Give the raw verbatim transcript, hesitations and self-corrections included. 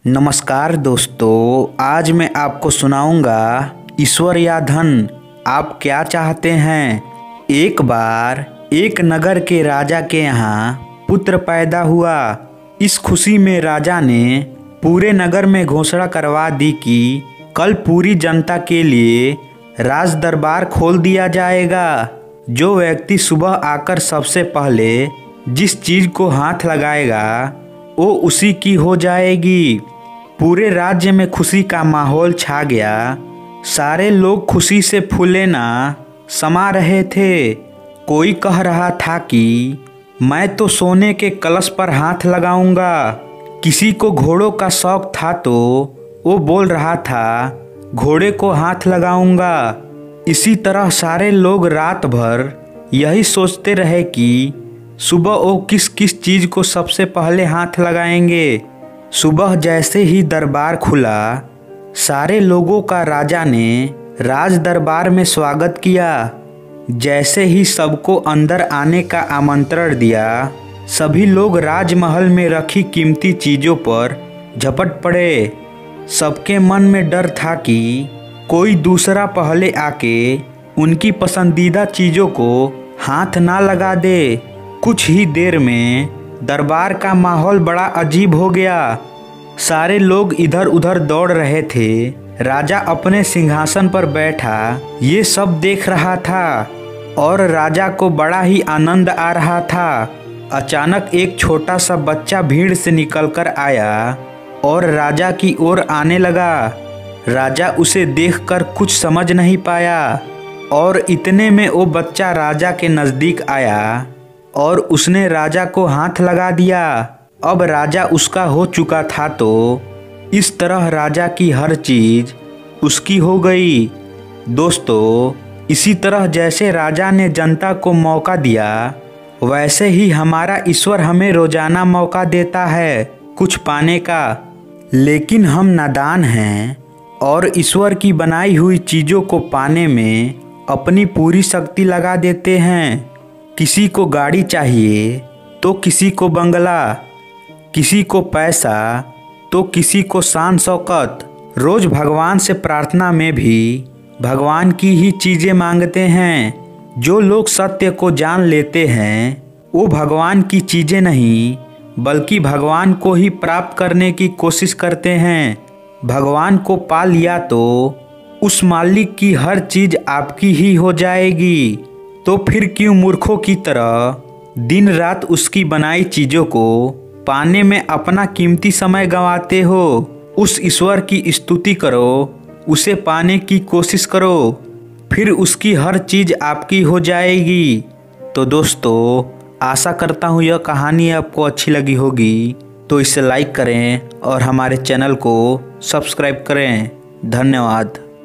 नमस्कार दोस्तों, आज मैं आपको सुनाऊंगा ईश्वर या धन आप क्या चाहते हैं। एक बार एक नगर के राजा के यहाँ पुत्र पैदा हुआ। इस खुशी में राजा ने पूरे नगर में घोषणा करवा दी कि कल पूरी जनता के लिए राज दरबार खोल दिया जाएगा। जो व्यक्ति सुबह आकर सबसे पहले जिस चीज़ को हाथ लगाएगा वो उसी की हो जाएगी। पूरे राज्य में खुशी का माहौल छा गया। सारे लोग खुशी से फूले ना समा रहे थे। कोई कह रहा था कि मैं तो सोने के कलश पर हाथ लगाऊंगा। किसी को घोड़ों का शौक था तो वो बोल रहा था घोड़े को हाथ लगाऊंगा। इसी तरह सारे लोग रात भर यही सोचते रहे कि सुबह वो किस किस चीज़ को सबसे पहले हाथ लगाएंगे। सुबह जैसे ही दरबार खुला, सारे लोगों का राजा ने राज दरबार में स्वागत किया। जैसे ही सबको अंदर आने का आमंत्रण दिया, सभी लोग राजमहल में रखी कीमती चीज़ों पर झपट पड़े। सबके मन में डर था कि कोई दूसरा पहले आके उनकी पसंदीदा चीज़ों को हाथ ना लगा दे। कुछ ही देर में दरबार का माहौल बड़ा अजीब हो गया। सारे लोग इधर उधर दौड़ रहे थे। राजा अपने सिंहासन पर बैठा ये सब देख रहा था और राजा को बड़ा ही आनंद आ रहा था। अचानक एक छोटा सा बच्चा भीड़ से निकलकर आया और राजा की ओर आने लगा। राजा उसे देखकर कुछ समझ नहीं पाया और इतने में वो बच्चा राजा के नज़दीक आया और उसने राजा को हाथ लगा दिया। अब राजा उसका हो चुका था तो इस तरह राजा की हर चीज़ उसकी हो गई। दोस्तों, इसी तरह जैसे राजा ने जनता को मौका दिया, वैसे ही हमारा ईश्वर हमें रोजाना मौका देता है कुछ पाने का। लेकिन हम नादान हैं और ईश्वर की बनाई हुई चीज़ों को पाने में अपनी पूरी शक्ति लगा देते हैं। किसी को गाड़ी चाहिए तो किसी को बंगला, किसी को पैसा तो किसी को शान शौकत। रोज़ भगवान से प्रार्थना में भी भगवान की ही चीज़ें मांगते हैं। जो लोग सत्य को जान लेते हैं वो भगवान की चीज़ें नहीं बल्कि भगवान को ही प्राप्त करने की कोशिश करते हैं। भगवान को पा लिया तो उस मालिक की हर चीज़ आपकी ही हो जाएगी। तो फिर क्यों मूर्खों की तरह दिन रात उसकी बनाई चीज़ों को पाने में अपना कीमती समय गंवाते हो। उस ईश्वर की स्तुति करो, उसे पाने की कोशिश करो, फिर उसकी हर चीज़ आपकी हो जाएगी। तो दोस्तों, आशा करता हूँ यह कहानी आपको अच्छी लगी होगी। तो इसे लाइक करें और हमारे चैनल को सब्सक्राइब करें। धन्यवाद।